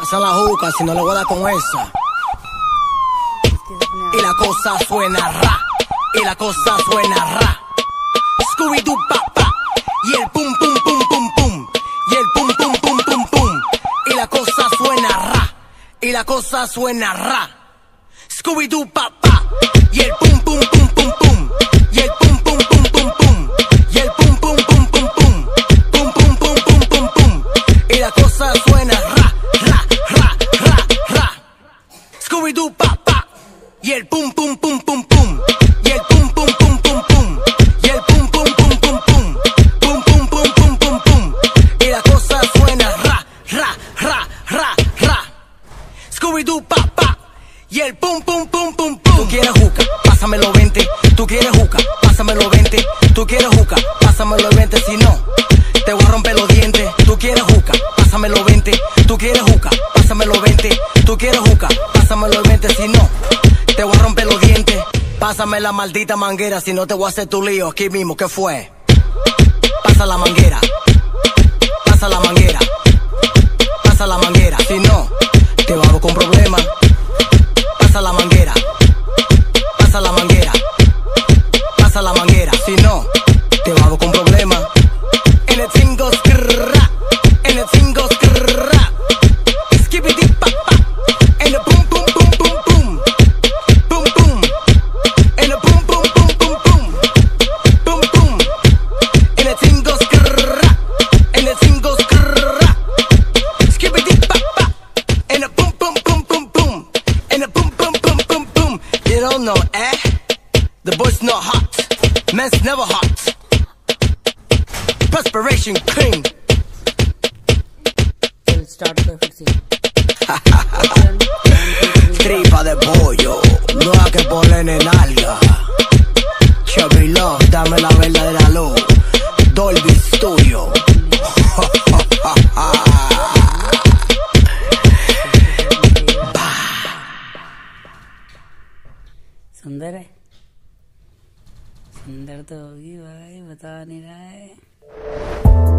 Pasa la juca si no le voy a dar con esa. Y la cosa suena ra. Y la cosa suena ra. Scooby-Doo pa pa. Y el pum pum pum pum pum. Y el pum pum pum pum pum. Y la cosa suena ra. Y la cosa suena ra. Scooby-Doo pa pa. Y el pum pum pum pum pum. Y el pum pum pum pum pum. Y el pum pum pum pum pum. Pum pum pum pum pum pum. Y la cosa suena ra ra ra ra ra. Scooby-Doo pa pa. Y el pum pum pum pum pum. Y el pum pum pum pum pum. Y el pum pum pum pum pum. Pum pum pum pum pum pum. Y la cosa suena ra ra ra ra ra. Scooby-Doo pa pa. Y el pum pum pum pum pum. Tú quieres juca, pásamelo 20. Tú quieres juca, pásamelo 20. Tú quieres juca, pásamelo 20. Si no, te voy a romper los dientes. Tú quieres juca, pásamelo 20. Tú quieres juca, pásamelo 20. Tú quieres juca, pásamelo 20. Si no, te voy a romper los dientes. Pásame la maldita manguera, si no te voy a hacer tu lío aquí mismo. ¿Qué fue? Pasa la manguera. Pasa la manguera. Pasa la manguera. Si no, te hago con problemas. Pasa la manguera. Pasa la manguera. Pasa la manguera. Si no, te hago con problemas. And the thing goes grrrra. And the thing goes grrrra. Skibbity pa pa. And the boom boom boom boom boom. Boom boom. And the boom boom boom boom boom. Boom boom. And the thing goes grrrra. And the thing goes grrrra. Skibbity pa pa. And the boom boom boom boom boom. And the boom boom boom boom boom. You don't know, eh? The boy's not hot. Man's never hot. Perspiration clean. We'll start perfect scene. Tripa de pollo, no hay que ponerle nalga. Chevy Love, dame la verdadera luz. Dolby Studio. सुंदर है, सुंदर तो होगी भाई, बता नहीं रहा है।